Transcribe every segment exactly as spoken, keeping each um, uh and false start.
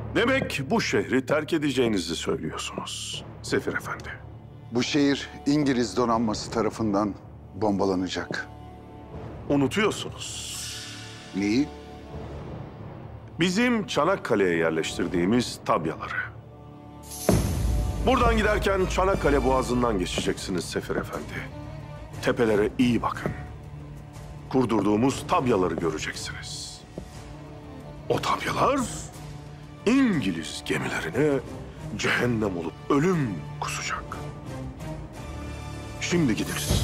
Demek bu şehri terk edeceğinizi söylüyorsunuz Sefir Efendi. Bu şehir İngiliz donanması tarafından bombalanacak. Unutuyorsunuz. Neyi? Bizim Çanakkale'ye yerleştirdiğimiz tabyaları. Buradan giderken Çanakkale Boğazı'ndan geçeceksiniz Sefir Efendi. Tepelere iyi bakın. Kurdurduğumuz tabyaları göreceksiniz. O tabyalar İngiliz gemilerine cehennem olup ölüm kusacak. Şimdi gideriz.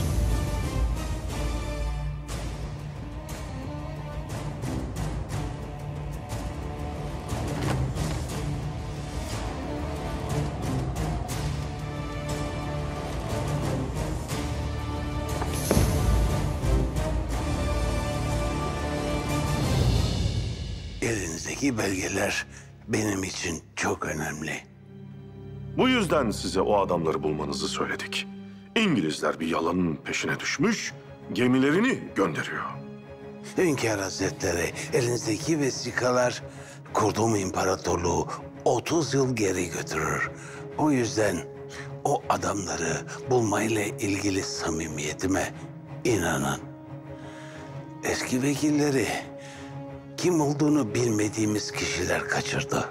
Elinizdeki belgeler benim için çok önemli. Bu yüzden size o adamları bulmanızı söyledik. İngilizler bir yalanın peşine düşmüş, gemilerini gönderiyor. Hünkâr Hazretleri, elinizdeki vesikalar kurduğum imparatorluğu otuz yıl geri götürür. O yüzden o adamları bulmayla ilgili samimiyetime inanın. Eski vekilleri kim olduğunu bilmediğimiz kişiler kaçırdı.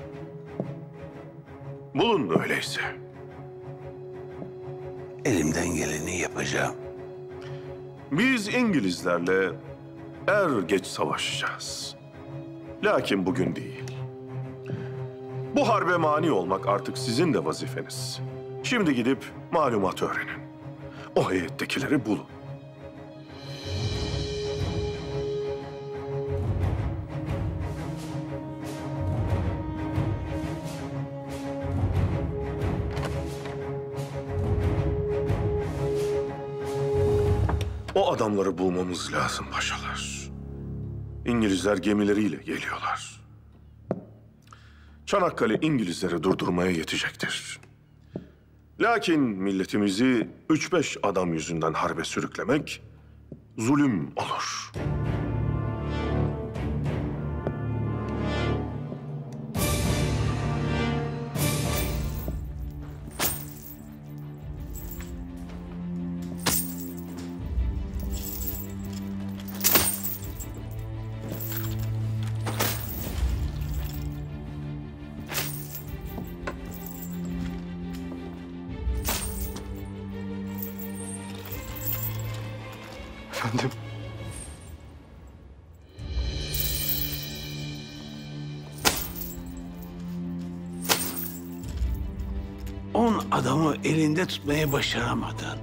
Bulun öyleyse. Elimden geleni yapacağım. Biz İngilizlerle er geç savaşacağız. Lakin bugün değil. Bu harbe mani olmak artık sizin de vazifeniz. Şimdi gidip malumat öğrenin. O heyettekileri bulun. O adamları bulmamız lazım paşalar. İngilizler gemileriyle geliyorlar. Çanakkale İngilizleri durdurmaya yetecektir. Lakin milletimizi üç beş adam yüzünden harbe sürüklemek zulüm olur. Efendim? On adamı elinde tutmayı başaramadın.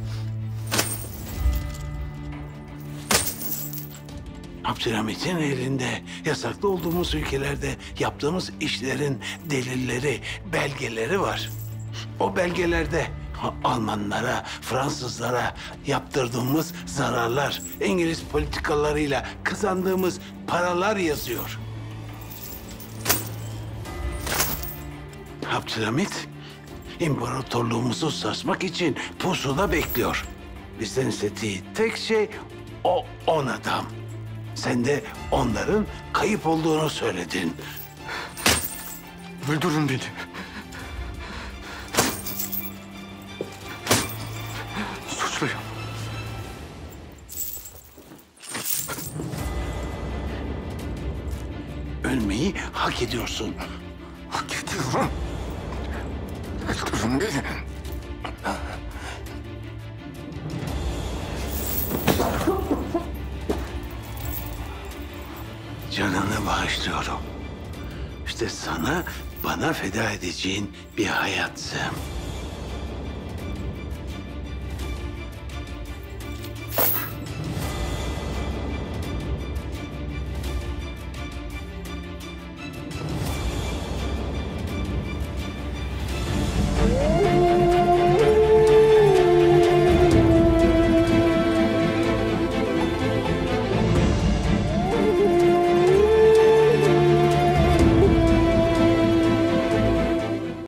Abdülhamit'in elinde yasaklı olduğumuz ülkelerde yaptığımız işlerin delilleri, belgeleri var. O belgelerde Almanlara, Fransızlara yaptırdığımız zararlar, İngiliz politikalarıyla kazandığımız paralar yazıyor. Abdülhamit, imparatorluğumuzu sarsmak için pusuda bekliyor. Bizden istediği tek şey o on adam. Sen de onların kayıp olduğunu söyledin. Öldürün beni. Suçluyum. Ölmeyi hak ediyorsun. Hak ediyorum. Öldürün beni. Canını bağışlıyorum. İşte sana, bana feda edeceğin bir hayat Sam.